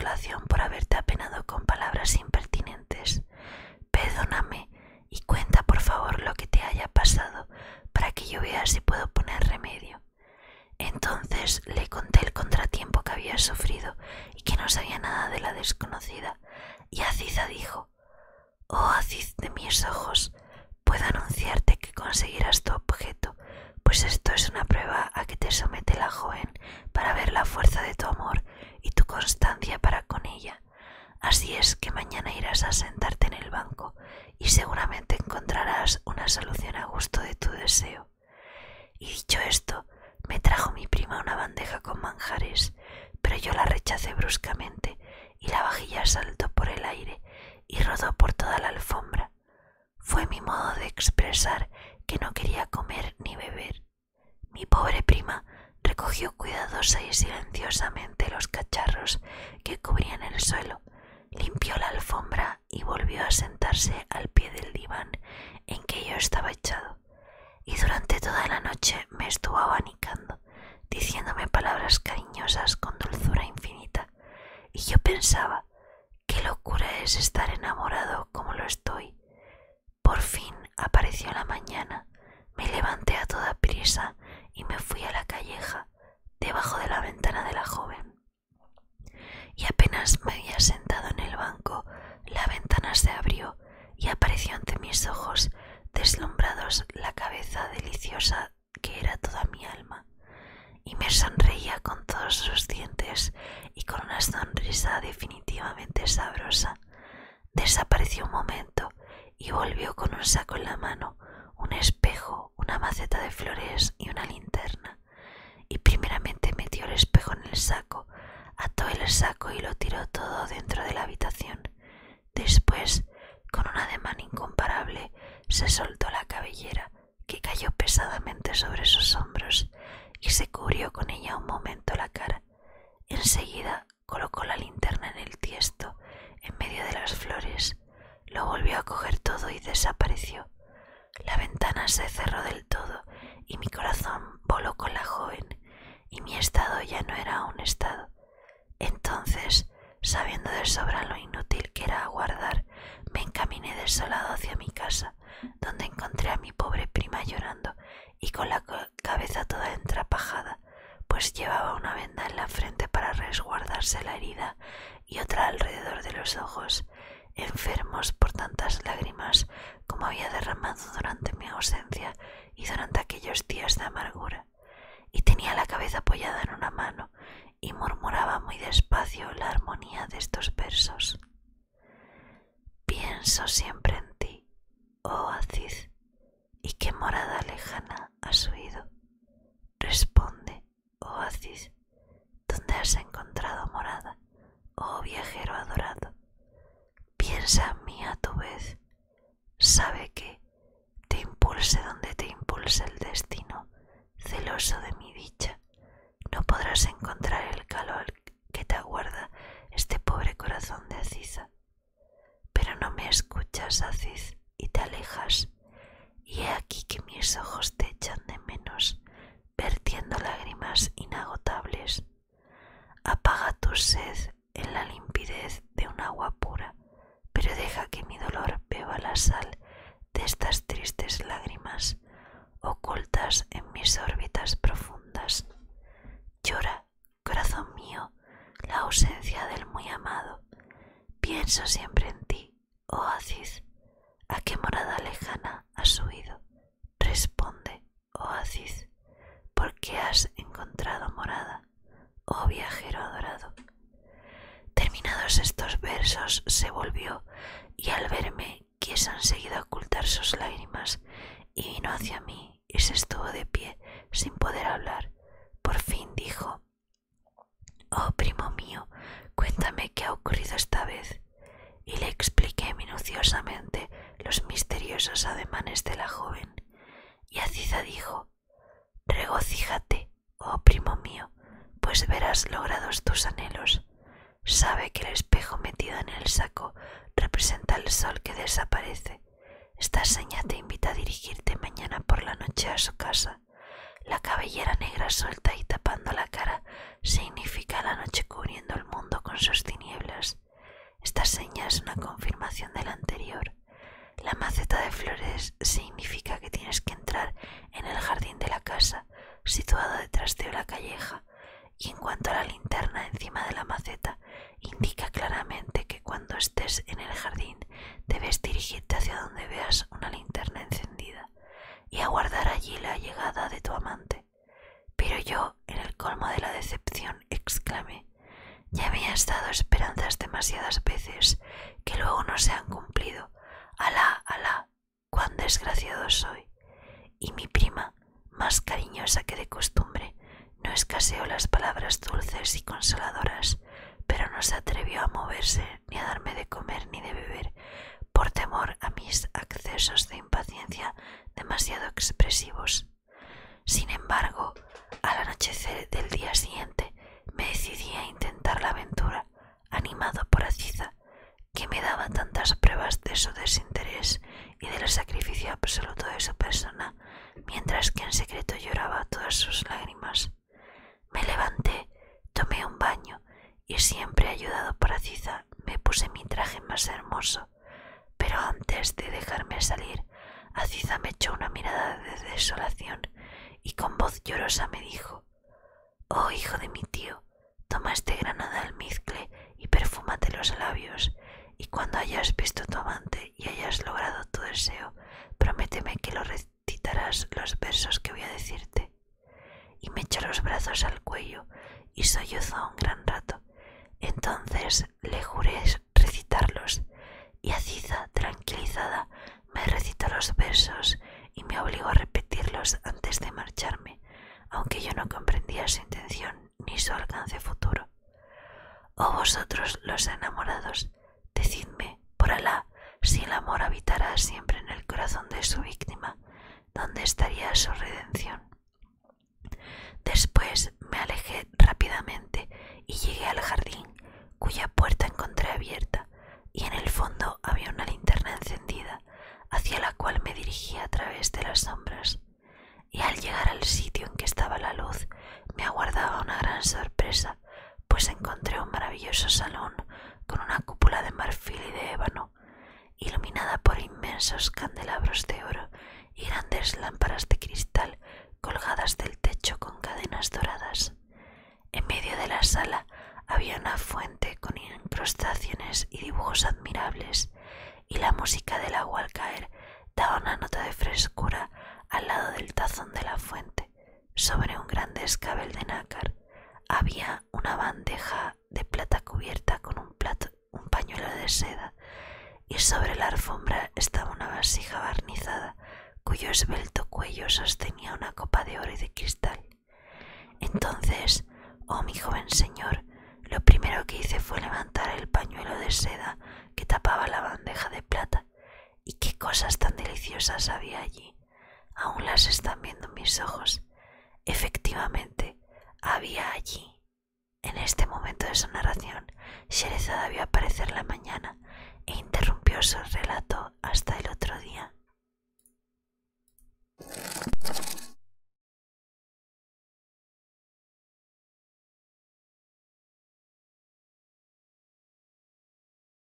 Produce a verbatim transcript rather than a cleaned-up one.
consolación por haberte apenado con palabras impertinentes. Perdóname y cuenta por favor lo que te haya pasado para que yo vea si puedo poner remedio. Entonces le conté el contratiempo que había sufrido y que no sabía nada de la desconocida, y Aziza dijo: «Oh Aziz de mis ojos, puedo anunciarte que conseguirás tu objeto, pues esto es una prueba a que te somete la joven para ver la fuerza de tu amor y tu constancia para con ella. Así es que mañana irás a sentarte en el banco y seguramente encontrarás una solución a gusto de tu deseo». Y dicho esto, me trajo mi prima una bandeja con manjares, pero yo la rechacé bruscamente y la vajilla saltó por el aire y rodó por toda la alfombra. Fue mi modo de expresar que no quería comer ni beber. Mi pobre prima recogió cuidadosa y silenciosamente los cacharros que cubrían el suelo, limpió la alfombra y volvió a sentarse al pie del diván en que yo estaba echado, y durante toda la noche me estuvo abanicando, diciéndome palabras cariñosas con dulzura infinita, y yo pensaba: qué locura es estar enamorado como lo estoy. Por fin apareció la mañana, me levanté a toda prisa y me fui a la calleja, debajo de la ventana de la joven. Y apenas me había sentado en el banco, la ventana se abrió y apareció ante mis ojos deslumbrados la cabeza deliciosa que era toda mi alma, y me sonreía con todos sus dientes y con una sonrisa definitivamente sabrosa. Desapareció un momento y volvió con un saco en la mano, un espejo, una maceta de flores y una linterna. Y primeramente metió el espejo en el saco, ató el saco y lo tiró todo dentro de la habitación. Después, con un ademán incomparable, se soltó la cabellera, que cayó pesadamente sobre sus hombros, y se cubrió con ella un momento la cara. Enseguida colocó la linterna en el tiesto, en medio de las flores, lo volvió a coger todo y desapareció. La ventana se cerró del todo y mi corazón voló con la joven, y mi estado ya no era un estado. Entonces, sabiendo de sobra lo inútil que era aguardar, me encaminé desolado hacia mi casa, donde encontré a mi pobre prima llorando y con la cabeza toda entrapajada, pues llevaba una venda en la frente para resguardarse la herida y otra alrededor de los ojos, enfermos por tantas lágrimas como había derramado durante mi ausencia y durante aquellos días de amargura. Y tenía la cabeza apoyada en una mano y murmuraba muy despacio la armonía de estos versos: pienso siempre en ti, oh Aziz, y qué morada lejana has oído. Responde, oh Aziz, ¿dónde has encontrado morada, oh viajero adorado? Piensa en mí a tu vez, sabe que te impulse donde te impulse el destino, celoso de mi dicha, no podrás encontrar el calor que te aguarda este pobre corazón de Aziza. Pero no me escuchas, Aziz, y te alejas, y he aquí que mis ojos te echan de menos, vertiendo lágrimas inagotables. Apaga tu sed en la limpidez de un agua pura, pero deja que mi dolor beba la sal de estas tristes lágrimas, ocultas en mis órbitas profundas. Llora, corazón mío, la ausencia del muy amado. Pienso siempre en ti, oh Aziz, ¿a qué morada lejana has huido? Responde, oh Aziz, ¿por qué has encontrado morada, oh viajero adorado? Terminados estos versos se volvió y al verme quiso enseguida ocultar sus lágrimas y vino hacia mí y se estuvo de pie sin poder hablar. Por fin dijo: oh primo mío, cuéntame qué ha ocurrido esta vez. Y le expliqué minuciosamente los misteriosos ademanes de la joven. Y Aziza dijo: regocíjate, oh primo mío, pues verás logrados tus anhelos. Sabe que el espejo metido en el saco representa el sol que desaparece. Esta seña te invita a dirigirte mañana por la noche a su casa. La cabellera negra suelta y tapando la cara significa la noche cubriendo el mundo con sus tinieblas. demasiadas veces que luego no se han cumplido. Alá, alá, cuán desgraciado soy. Y mi prima, más cariñosa que de costumbre, no escaseó las palabras dulces y consoladoras, pero no se atrevió a moverse ni a darme de comer ni de beber, por temor a mis accesos de impaciencia demasiado expresivos. Sin embargo, al anochecer del día siguiente me decidí a intentar la aventura, animado por Aziza, que me daba tantas pruebas de su desinterés y del sacrificio absoluto de su persona, mientras que en secreto lloraba todas sus lágrimas. Me levanté, tomé un baño y, siempre ayudado por Aziza, me puse mi traje más hermoso. Pero antes de dejarme salir, Aziza me echó una mirada de desolación y con voz llorosa me dijo: «Oh, hijo de mi tío, toma este grano de almizcle y perfúmate los labios, y cuando hayas visto a tu amante y hayas logrado tu deseo, prométeme que lo recitarás los versos que voy a decirte». Y me echó los brazos al cuello y sollozó un gran rato. Entonces le juré recitarlos, y Aziza, tranquilizada, me recitó los versos y me obligó a repetirlos antes de marcharme, aunque yo no comprendía su intención ni su alcance futuro. Oh vosotros los enamorados, decidme, por Alá, si el amor habitara siempre en el corazón de su víctima, ¿dónde estaría su redención? Después me alejé rápidamente y llegué al jardín, cuya puerta encontré abierta, y en el fondo había una linterna encendida, hacia la cual me dirigí a través de las sombras. Y al llegar al sitio en que estaba la luz, me aguardaba una gran sorpresa, pues encontré un maravilloso salón con una cúpula de marfil y de ébano, iluminada por inmensos candelabros de oro y grandes lámparas de cristal colgadas del techo con cadenas doradas. En medio de la sala había una fuente con incrustaciones y dibujos admirables, y la música del agua al caer daba una nota de frescura al lado del tazón de la fuente. Sobre un grande escabel de nácar había una bandeja de plata cubierta con un, plato, un pañuelo de seda, y sobre la alfombra estaba una vasija barnizada cuyo esbelto cuello sostenía una copa de oro y de cristal. Entonces, oh mi joven señor, lo primero que hice fue levantar el pañuelo de seda que tapaba la bandeja de plata, y qué cosas tan deliciosas había allí. Aún las están viendo mis ojos. Efectivamente, había allí. En este momento de su narración, Sherezada vio aparecer la mañana e interrumpió su relato hasta el otro día.